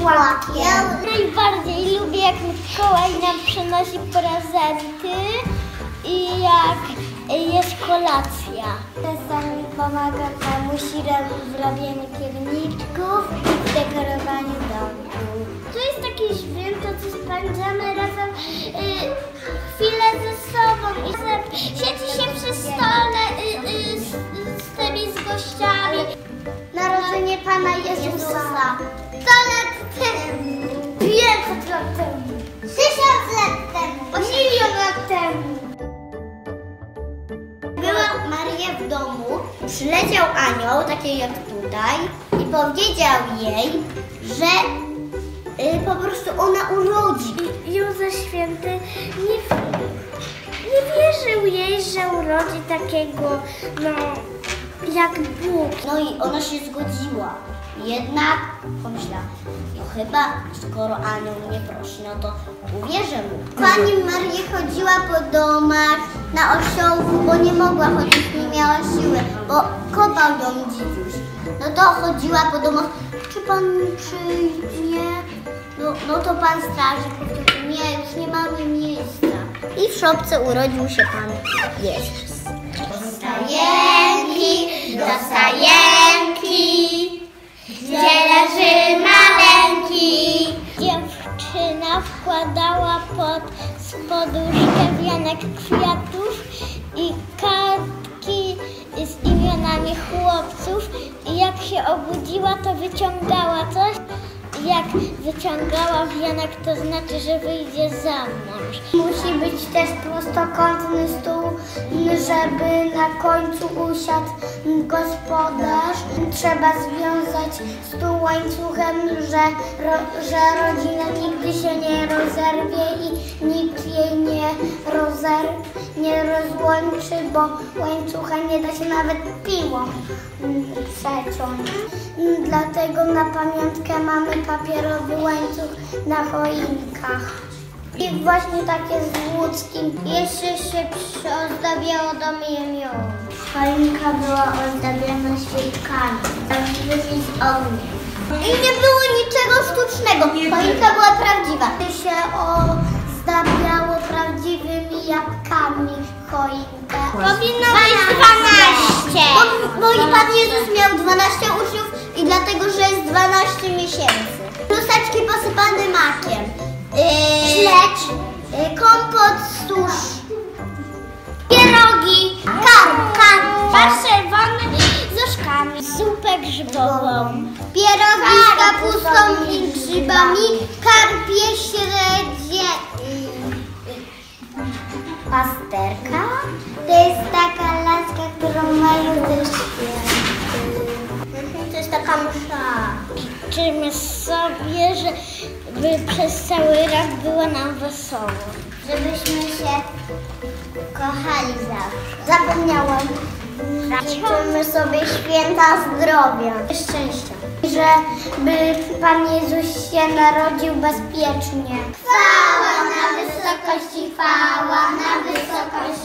płatkiem. Najbardziej lubię, jak Mikołaj nam przynosi prezenty i jak jest kolacja. Czasami pomagam mamusi w robieniu pierniczków i w dekorowaniu domu. To jest takie święto, co spędzamy razem chwilę ze sobą i siedzi się przy stole z tymi gościami. Narodzenie Pana Jezusa. 100 lat temu. 500 lat temu. 1000 lat temu. 1 milion lat temu. Była Maria w domu, przyleciał anioł, taki jak tutaj, i powiedział jej, że po prostu ona urodzi. Józef Święty nie wierzył jej, że urodzi takiego, jak Bóg. No i ona się zgodziła. Jednak pomyślała, no chyba skoro anioł mnie prosi, no to uwierzę mu. Pani Maria chodziła po domach na osiołku, bo nie mogła chodzić, nie miała siły, bo kopał ją dzidziuś. No to chodziła po domach, czy pan przyjdzie? No to pan strażnik powiedział, nie, już nie mamy miejsca. I w szopce urodził się Pan Jezus. Do stajenki, gdzie leży maleńki. Dziewczyna wkładała pod poduszkę wianek kwiatów i kartki z imionami chłopców. I jak się obudziła, to wyciągała coś. Jak wyciągała wianek, to znaczy, że wyjdzie za mąż. Musi być też prostokątny stół, żeby na końcu usiadł gospodarz. Trzeba związać stół łańcuchem, że rodzina nigdy się nie rozerwie i nikt jej nie rozłączy, bo łańcuchem nie da się nawet piłą przeciąć. Dlatego na pamiątkę mamy papierowy łańcuch na choinkach. I właśnie takie z łódzkim. Jeszcze się przyozdabiało dom jemioł. Choinka była ozdabiona świeczkami, żywymi z ognia. I nie było niczego sztucznego. Choinka była prawdziwa. Się ozdabiało prawdziwymi jabłkami choinkę. Powinno być 12. Bo i Pan Jezus miał 12 uczniów i dlatego, że jest 12 miesięcy. Kluseczki posypane makiem. Śledź, kompot z tusz, pierogi, farsz czerwony z orzkami, zupę grzybową, pierogi z kapustą i grzybami, karpie śledzie, pasterka. To jest taka laska, którą mają też to jest taka msza. Życzymy sobie, żeby przez cały rok było nam wesoło. Żebyśmy się kochali zawsze. Zapomniałam. Życzymy sobie święta zdrowia i szczęścia. Żeby Pan Jezus się narodził bezpiecznie. Chwała na wysokości, chwała na wysokości.